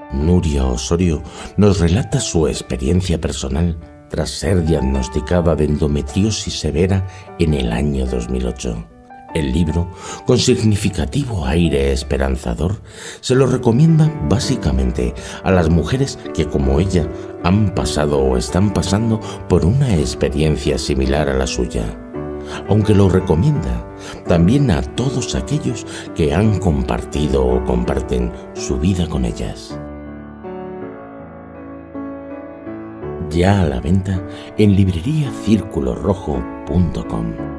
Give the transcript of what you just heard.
Nuria Osorio nos relata su experiencia personal tras ser diagnosticada de endometriosis severa en el año 2008. El libro, con significativo aire esperanzador, se lo recomienda básicamente a las mujeres que, como ella, han pasado o están pasando por una experiencia similar a la suya. Aunque lo recomienda también a todos aquellos que han compartido o comparten su vida con ellas. Ya a la venta en libreriacirculorrojo.com.